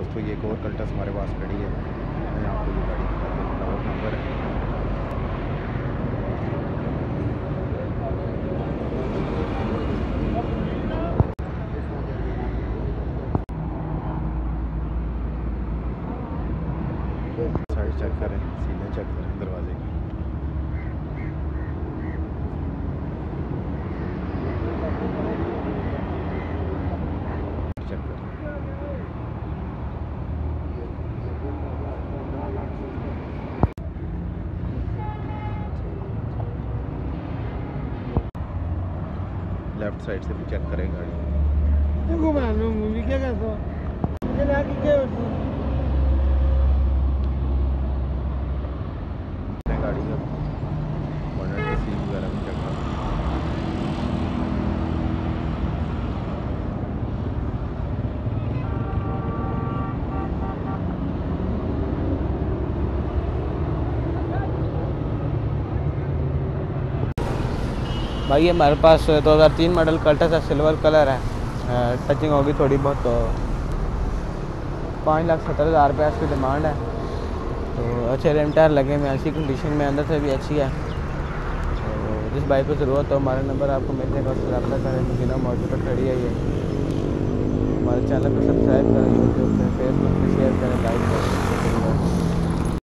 दोस्तों ये एक और कल्टस हमारे पास खड़ी है। मैं आपको ये गाड़ी दिखाता हूँ, नंबर है। साइड चेक करें, सीने चेक करें दरवाजे की। चेक करें। लेफ्ट साइड से भी चेक करें गाड़ी। देखो बना लो मूवी क्या करते हो मुझे आगे क्या होती है गाड़ी का बॉनेट की सील वगैरह भी चेक करें। भाई हमारे पास 2003 मॉडल कल्टस है, सिल्वर कलर है। टचिंग होगी थोड़ी बहुत, तो 5,70,000 रुपये इसकी डिमांड है। तो अच्छे रिम टायर लगे हुए हैं, अच्छी कंडीशन में, अंदर से भी अच्छी है। तो जिस बाइक को ज़रूरत हो हमारा नंबर आपको मिल जाएगा, उससे रब्ता करें। मदीना मॉडल पर खड़ी है ये। हमारे चैनल को सब्सक्राइब करें, यूट्यूब पे, फेसबुक पे शेयर करें, लाइक करें।